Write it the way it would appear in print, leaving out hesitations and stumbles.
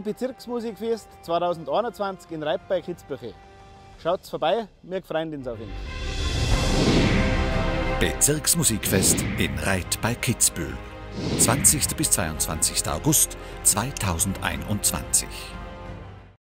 Bezirksmusikfest 2021 in Reit bei Kitzbühel. Schaut's vorbei, wir freuen uns auf ihn. Bezirksmusikfest in Reit bei Kitzbühel. 20. bis 22. August 2021.